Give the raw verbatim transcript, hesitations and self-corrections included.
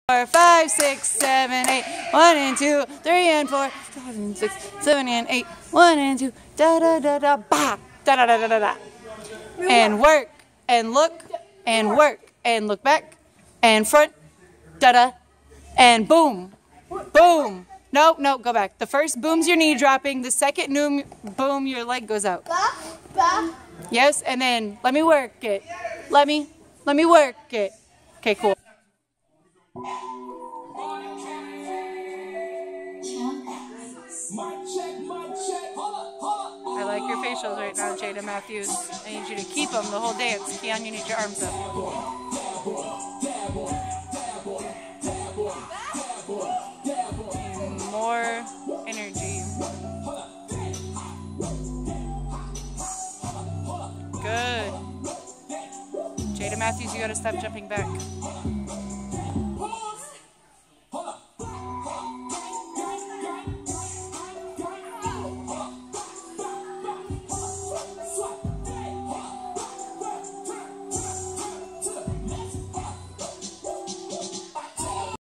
Four, five, six, seven, eight. One and two, three and four, five and six, seven and eight. One and two, da da da da, ba, da da da da da da. And work, and look, and work, and look back, and front, da da, and boom, boom. No, no, go back. The first boom's your knee dropping. The second boom, boom, your leg goes out. Yes, and then let me work it. Let me, let me work it. Okay, cool. I like your facials right now, Jada Matthews. I need you to keep them the whole dance. Keon, you need your arms up. More energy. Good. Jada Matthews, you gotta stop jumping back.